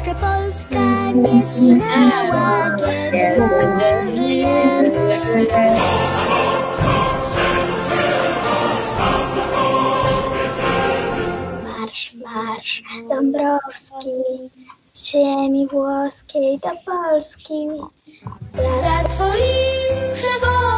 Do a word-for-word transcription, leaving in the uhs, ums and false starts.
jeszcze Polska nie zginęła, kiedy my żyjemy. Marsz, marsz, Dąbrowski, z ziemi włoskiej do Polski. Za twoim przewodem